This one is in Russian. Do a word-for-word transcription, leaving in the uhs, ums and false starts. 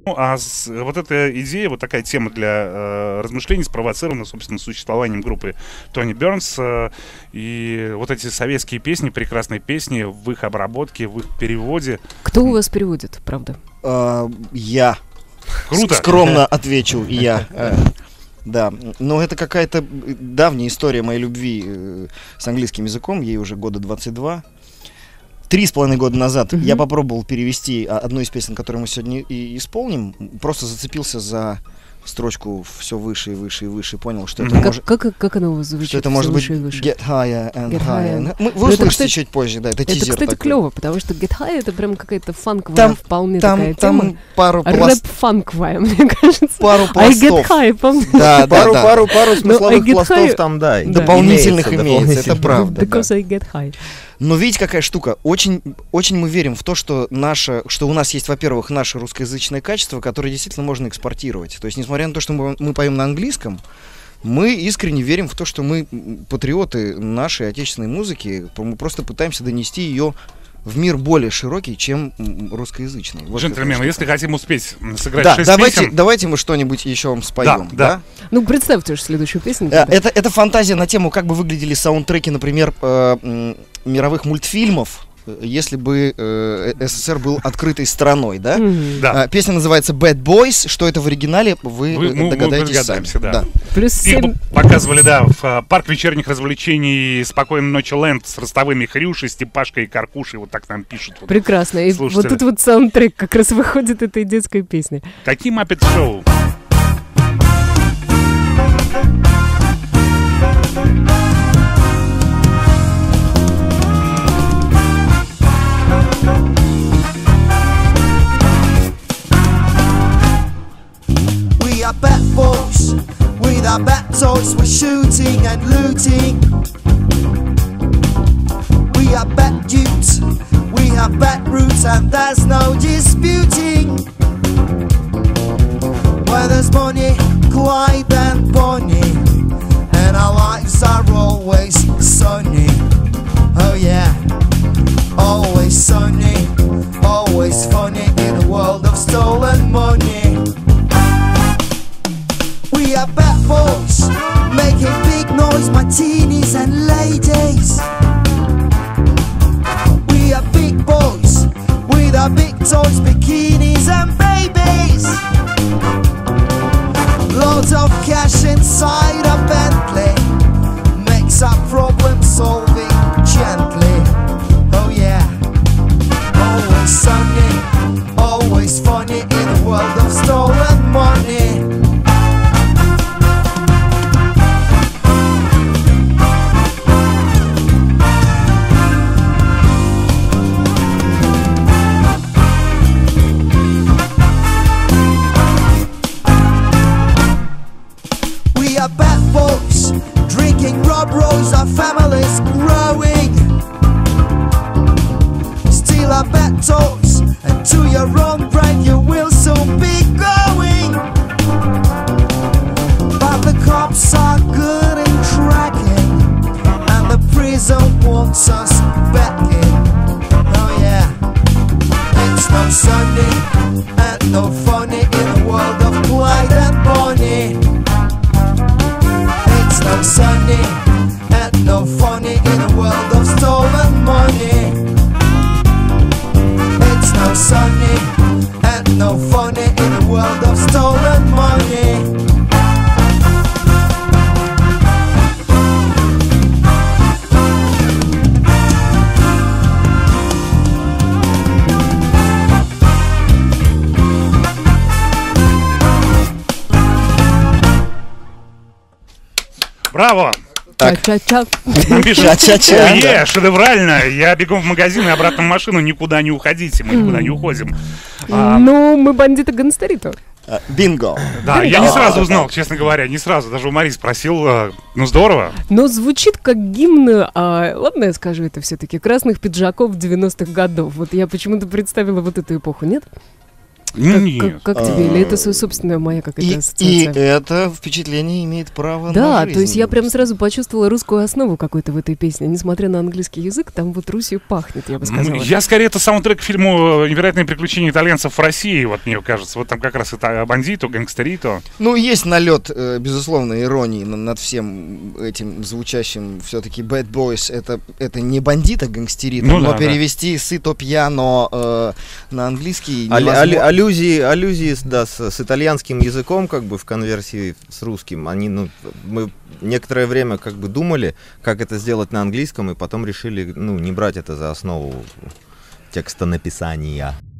Ну, а с, вот эта идея, вот такая тема для э, размышлений спровоцирована, собственно, существованием группы Тони Бернс. Э, и вот эти советские песни, прекрасные песни в их обработке, в их переводе. Кто у вас переводит, правда? А, я. Круто. Скромно отвечу я. Да, но это какая-то давняя история моей любви с английским языком, ей уже года двадцать два. Три с половиной года назад mm-hmm. я попробовал перевести одну из песен, которую мы сегодня и исполним. Просто зацепился за строчку все выше и выше и выше. Понял, что mm-hmm. это как, может... Как, как она у вас звучит? Что это может быть get higher and get higher. higher. Мы, вы услышите кстати, чуть позже, да, это, это тизер кстати, такой. Клево, потому что get higher это прям какая-то фанковая там, вполне там, такая там тема. Пару пласт... Рэп-фанковая, мне кажется. Пару пластов. I get high, помню. Да, да, пару, да. пару, пару смысловых пластов high... там, да. да. Дополнительных имеется, имеется это правда. Because да. I get high. Но видите, какая штука? Очень, очень мы верим в то, что, наше, что у нас есть, во-первых, наше русскоязычное качество, которое действительно можно экспортировать. То есть, несмотря на то, что мы, мы поем на английском, мы искренне верим в то, что мы патриоты нашей отечественной музыки, мы просто пытаемся донести ее в мир более широкий, чем русскоязычный. Вот джентльмены, если хотим успеть сыграть да, шесть давайте, песен... давайте мы что-нибудь еще вам споем. Да, да. Да? Ну, представьте уж следующую песню. А, это, это фантазия на тему, как бы выглядели саундтреки, например, э, мировых мультфильмов, если бы э, СССР был открытой страной, да? Mm-hmm. Да. А, песня называется Bad Boys. Что это в оригинале, вы, вы мы, догадаетесь мы сами. да. Да. Плюс семь... Их показывали, да, в uh, парк вечерних развлечений «Спокойной ночи, Лэнд» с ростовыми Хрюшей, Степашкой и Каркушей. Вот так нам пишут. Вот, прекрасно. И вот тут вот саундтрек как раз выходит этой детской песни. Какие Muppet Show? We are bad boys, with our bad toys, we're shooting and looting. We are bad dudes, we have bad roots and there's no disputing. Where there's Bonnie, Clyde and Bonnie, and our lives are always sunny. Oh yeah, always sunny, always funny in a world of stolen money. We are bad boys, making big noise, martinis and ladies. We are big boys, with our big toys, bikinis and babies. Loads of cash inside a Bentley makes our problem solving gently. Oh yeah, always sunny, always funny in a world of stolen money. Our family's growing. Steal our bad toys, and to your own brain you will soon be going. But the cops are good in tracking, and the prison wants us back in. Oh yeah, it's no Sunday and no funny in a world of Clyde and Bonnie. It's no Sunday and no funny in a world of stolen money. It's no sunny and no funny in a world of stolen money. Браво! Ча-ча-ча. Нам пишут, Ча-ча-ча, ой, да. шедеврально, я бегом в магазин и обратно в машину, никуда не уходите, мы никуда не уходим. А, Ну, мы бандиты гангстерито. А, Бинго. да, я не сразу узнал, честно говоря, не сразу, даже у Марии спросил, э, ну здорово. Но звучит как гимн, а, ладно я скажу это все-таки, красных пиджаков девяностых годов. Вот я почему-то представила вот эту эпоху, нет? Нет. Как, как, как тебе? Или это со- собственная моя какая-то И, и ассоциация? это впечатление имеет право Да, на жизнь. то есть я прям сразу почувствовала русскую основу какую-то в этой песне. Несмотря на английский язык, там вот Русью пахнет, я бы сказала. Я скорее это саундтрек к фильму «Невероятные приключения итальянцев в России», вот мне кажется. Вот там как раз это бандито, гангстерито. Ну, есть налет, э, безусловно, иронии на- над всем этим звучащим. Все-таки Bad Boys это, это не бандит, а гангстерит. Ну но да, перевести сыто пьяно э, на английский Аллю- невозможно. аллю- аллюзии, аллюзии с- да, с, с итальянским языком, как бы в конверсии с русским, они, ну, мы некоторое время как бы думали, как это сделать на английском, и потом решили, ну, не брать это за основу текста написания.